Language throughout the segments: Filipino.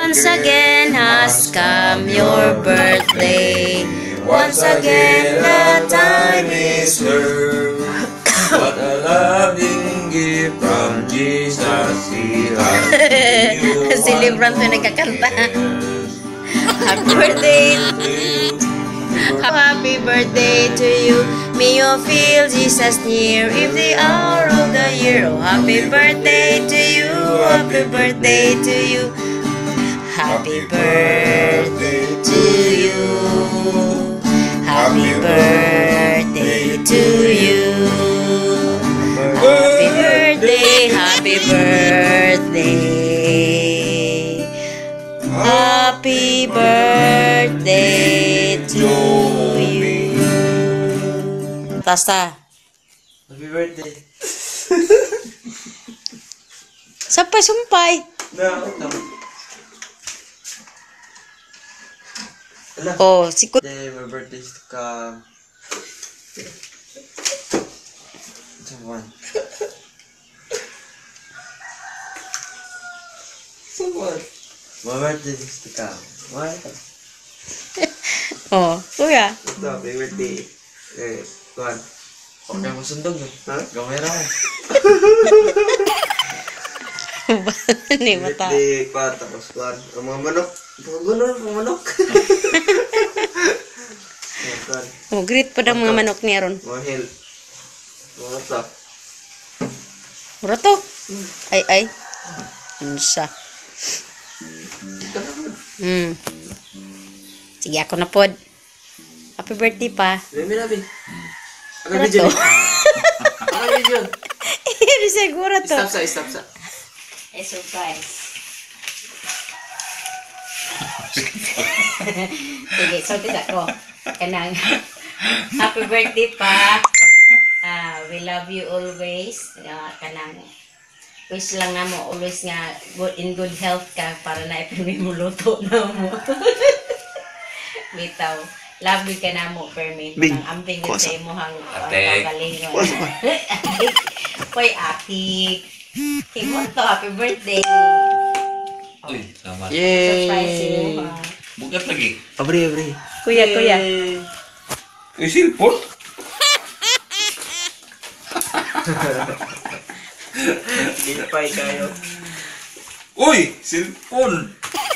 Once again has come your birthday. Once again the time is here. What a loving gift from Jesus He has given you. Si Libran to nagkakanta. Happy birthday. Happy birthday to you. May you feel Jesus near in the hour of the year. Oh, happy birthday to you. Happy birthday to you. Happy birthday to you. Happy birthday to you. Happy birthday, happy birthday. Happy birthday to you. Tasta. Happy birthday. Sampay-sumpay. No. Oh, sikot. Today my birthday is to come. Someone. My birthday is to come. What? Oh, kuya. Ito, happy birthday. Kuhan. Okay mo sundog eh. Ha? Gamay mo. Ni mata. Birthday pa, tapos kuhan. Ang mga manok. Pagulor, mga manok. Oh, great pa daw mga manok niya ron. Mga hill. Mga ito. Mura to. Ay. Unsa. Sige, ako na pod. Happy birthday pa. Labi. Ano Mura video? to. Ano video? Hindi siguro to. Stop sa. Eh, surprise. Sige, sorted ako. Kanang happy birthday pa. We love you always. Kanang wish lang na mo always nga in good health ka para na ipinay mo luto na mo. Bitaw. Love you ka na mo, Permi. Ang amping yun sa imuhang kagalingon. Hoy, Aki. Himot to, happy birthday. Uy, selamat. Surprise mo ha. Bukat lagi. Abri. Kuya. Silpon? Lipay kayo. Uy, silpon.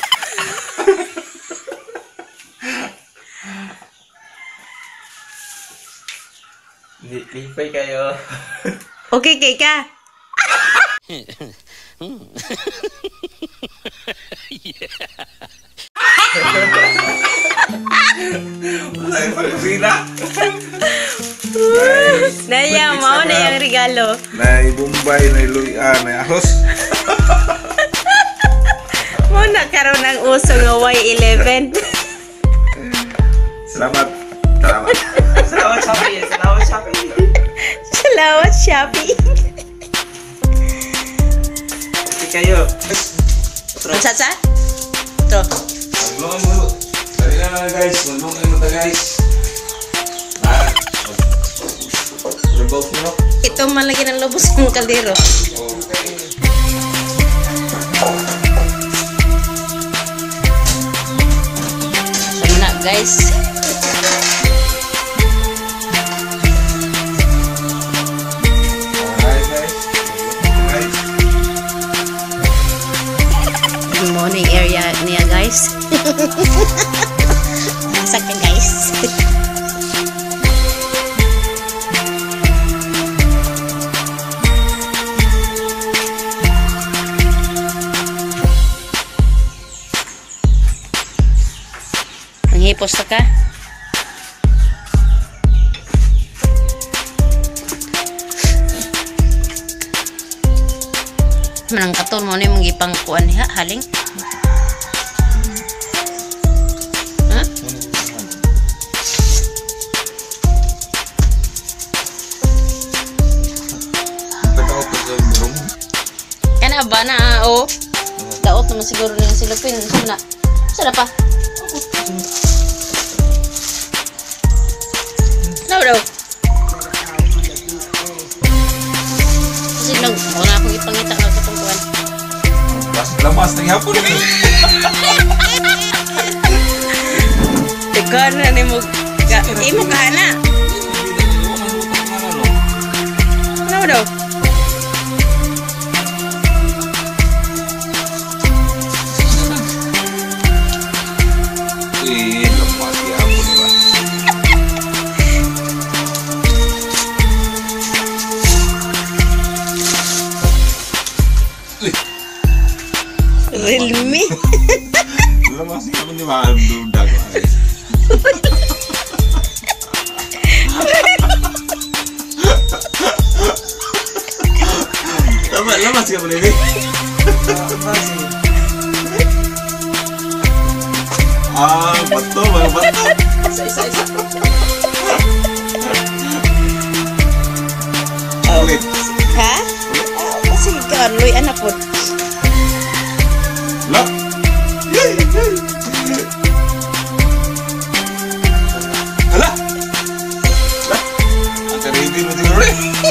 Lipay kayo. Okay, ka. Wala yung pag-sina. Naya, mau na yung regalo. Nay Bombay, nay Luyan, nay Ahos. Mo na karoon ng uso ng Y11. Selamat. Salamat Shopee. Salamat, Shopee. Lipay kayo. Sa? Ito. Tulungan mo. Sari na guys. Tulungan mo ta guys. Revolve mo. Ito man lagi ng lubos ng kaldero. Okay. Sana guys. Alright guys. Good morning area niya guys. Masak ka guys. Manghipos na ka? Manang katon mo na yung mga ipangkuan niya, haling. Ha? Kana ba na, o? Daot naman siguro na yung silupin. Sana pa? Daw. Kasi wala akong ipangita ng katungkuan. Pas laman. lamas na yapon eh. Teka na ni mo. Imo ka na. Ano daw? Lamas yapon diba? Realme. Lamas yapon diba? Dudag ay. Lamas yapon ini. Betul, betul. Isa-isa. Ulit. Ha? Kasi ka, Loy, anak po. Lah. Alah. Lah. Angkat ini nanti ulit.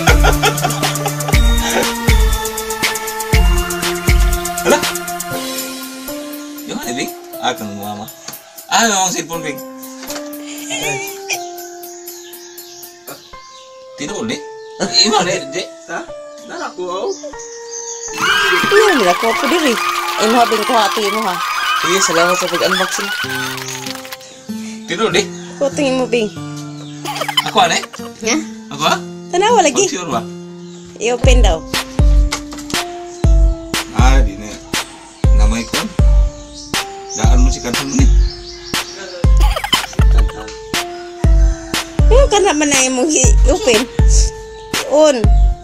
Alah. Yang mana ini? Akan mama. Memang cellphone Bing. Tidur ni? Gimana dek? Nara ko, oh. Iya, nila ko po diri. Ay mo habing ko hati mo ha. Sige, salamat sa pag-unboxing. Tidur dek? Ko tingin mo bing. Aku aneh? Ha? Apa? Tanawa lagi. Sure ba? I-open daw. Di ni. Nama ikon. Daan mo si kansan mo ni. Yung ka naman na imong i-open. On.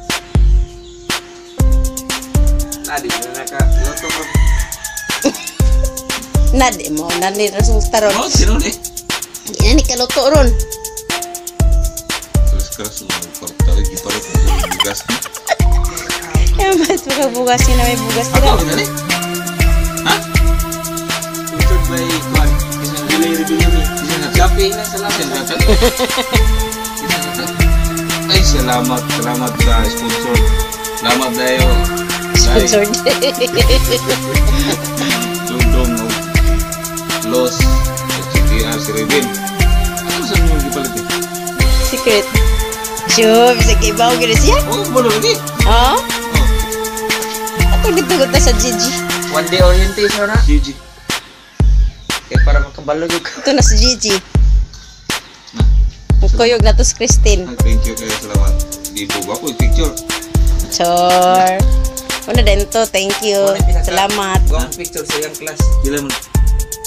Nadi na naka-loto ko. Nadi mo. Nadi rasong taron. Oh, sino ni? Yan ni kaluto ron. Terus keras semua korupta lagi pada tugas ni. Yan ba't magkabugas yun na may bugas Apa nila? kita ni? Hah? Sponsored by Kwan. Isang delivery ni. Shopping na, salamat. Ay, salamat sa sponsor. Salamat dayo. Sponsored. Dong Los CTR si Revin. Ano saan mo gipalit eh? Secret. Sure, bisa kibaw gini siya. Oh, boleh lagi. Ha? Ako nagtugot na sa Gigi. One day orientation na. Gigi. Kaya para makabalo yung Ito na si Gigi. Kuyog na to si Christine. Thank you kayo, salamat. Di buka ko yung picture. Sure. Una din to, thank you. Salamat. Buang picture sa iyang class. Gila mo.